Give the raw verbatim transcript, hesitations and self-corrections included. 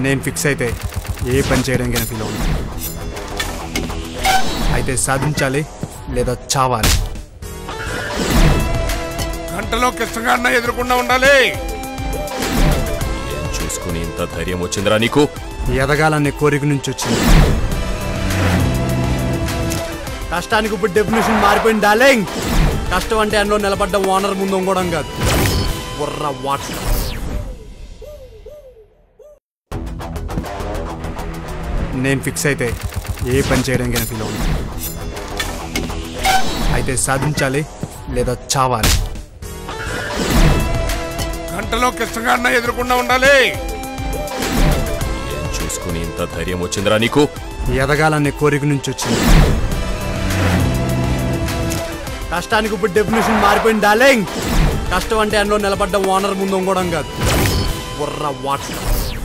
నేను ఫిక్స్ అయితే ఏ పని చేయడానికి ఫీల్ అవును. అయితే సాధించాలి లేదా చావాలి. గంటలో కృష్ణగాడిన ఎదురుకుండా ఉండాలి. ఏం చూసుకుని ఇంత ధైర్యం వచ్చిందిరా నీకు? ఎదగాలనే కోరిక నుంచి వచ్చింది. కష్టానికి ఇప్పుడు డెఫినేషన్ మారిపోయింది డార్లింగ్. కష్టం అంటే అందులో నిలబడ్డ ఓనర్ ముందు వంగడం కాదు, బుర్ర వాట్. నేను ఫిక్స్ అయితే ఏ పని చేయడానికి ఫీల్ అవును. అయితే సాధించాలి లేదా చావాలి. గంటలో కృష్ణగాడిన ఎదురుకుండా ఉండాలి. ఏం చూసుకుని ఇంత ధైర్యం వచ్చిందిరా నీకు? ఎదగాలనే కోరిక నుంచి వచ్చింది. కష్టానికి ఇప్పుడు డెఫినేషన్ మారిపోయింది డార్లింగ్. కష్టం అంటే అందులో నిలబడ్డ ఓనర్ ముందు వంగడం కాదు, బుర్ర వాట్.